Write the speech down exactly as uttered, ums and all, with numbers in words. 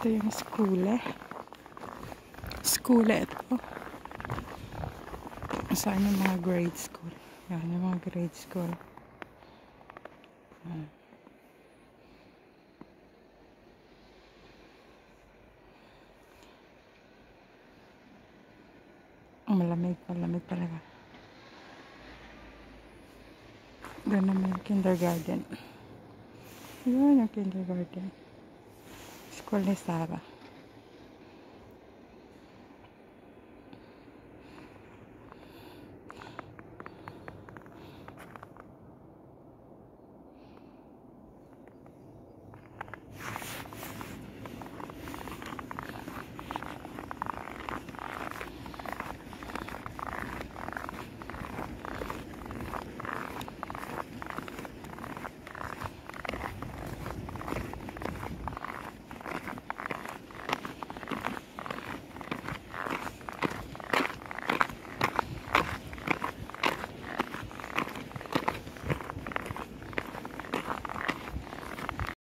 Ito yung school eh. School eh ito. Saan yung mga grade school? Yan yung mga grade school. Hmm. Malamig, malamig talaga. Doon naman yung kindergarten. Yun yung kindergarten. School ni Sarah.